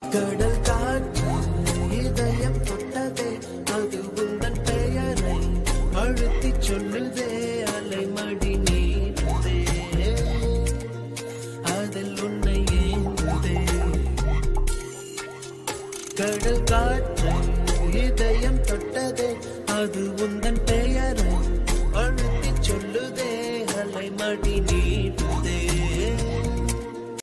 கடல் காற்று இதயம் தொட்டதே அது உந்தன் பெயரை அழுத்தி சொல்லுதே அலைமடி நீடுதே அதில் உன்னை ஏங்குதே கடல் காற்று இதயம் தொட்டதே அது உந்தன் பெயரை அழுத்தி சொல்லுதே அலைமடி நீடுதே